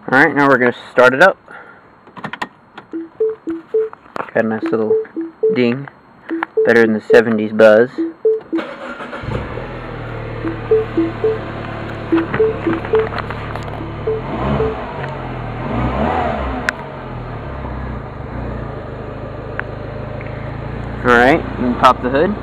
Alright, now we're going to start it up. Got a nice little ding. Better than the 70s buzz. Alright, and pop the hood.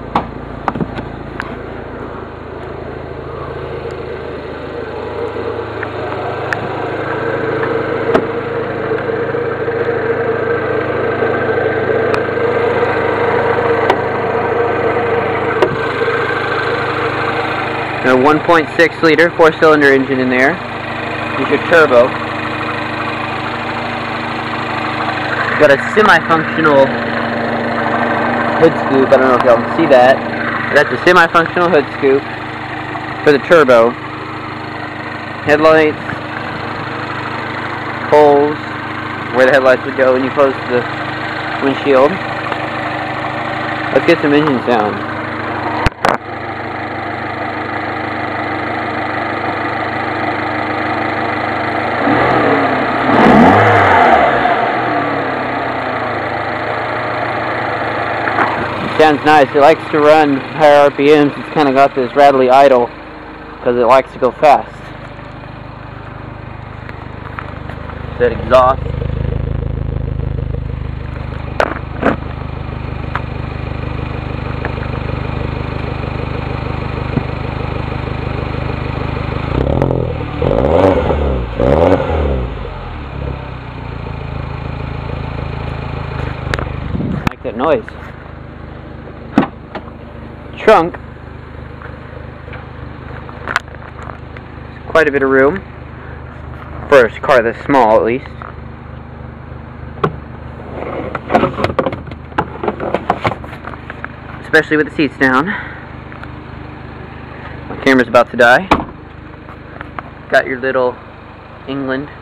A 1.6 liter 4-cylinder engine in there. Here's your turbo. Got a semi-functional hood scoop. I don't know if y'all can see that. That's a semi-functional hood scoop for the turbo. Headlights, holes where the headlights would go when you close the windshield. Let's get some engine sound. Sounds nice. It likes to run higher RPMs. It's kind of got this rattly idle because it likes to go fast. That exhaust. I like that noise. Trunk. Quite a bit of room for a car this small, at least. Especially with the seats down. My camera's about to die. Got your little England